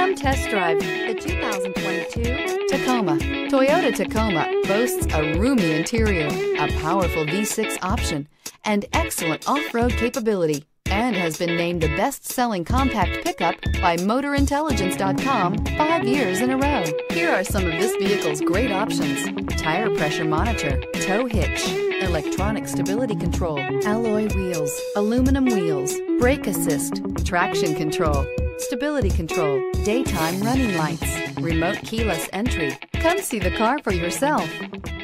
Come test drive the 2022 Tacoma. Toyota Tacoma boasts a roomy interior, a powerful V6 option, and excellent off-road capability, and has been named the best-selling compact pickup by MotorIntelligence.com 5 years in a row. Here are some of this vehicle's great options: tire pressure monitor, tow hitch, electronic stability control, alloy wheels, aluminum wheels, brake assist, traction control, stability control, daytime running lights, remote keyless entry. Come see the car for yourself.